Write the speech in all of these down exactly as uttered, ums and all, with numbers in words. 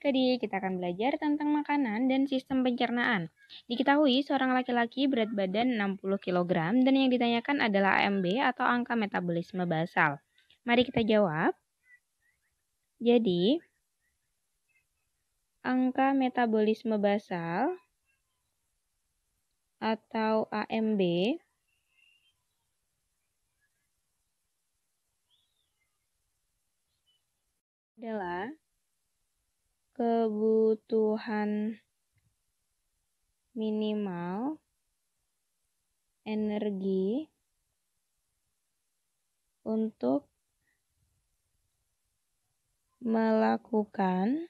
adik-adik, kita akan belajar tentang makanan dan sistem pencernaan. Diketahui seorang laki-laki berat badan enam puluh kilogram dan yang ditanyakan adalah A M B atau angka metabolisme basal. Mari kita jawab. Jadi, angka metabolisme basal atau A M B adalah kebutuhan minimal energi untuk melakukan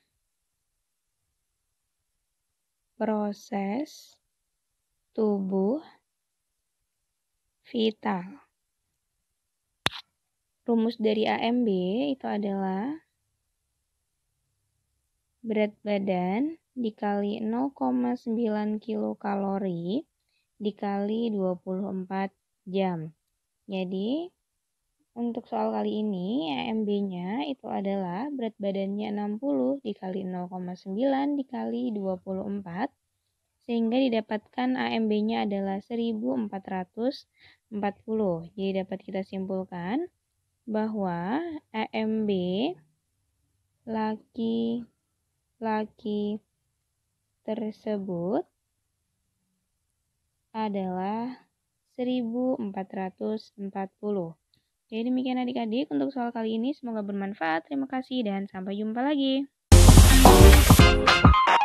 proses tubuh vital. Rumus dari A M B itu adalah berat badan dikali nol koma sembilan kilokalori dikali dua puluh empat jam. Jadi, untuk soal kali ini A M B-nya itu adalah berat badannya enam puluh dikali nol koma sembilan dikali dua puluh empat, sehingga didapatkan A M B-nya adalah seribu empat ratus empat puluh. Jadi dapat kita simpulkan bahwa A M B laki laki tersebut adalah seribu empat ratus empat puluh. Jadi demikian adik-adik untuk soal kali ini, semoga bermanfaat. Terima kasih dan sampai jumpa lagi.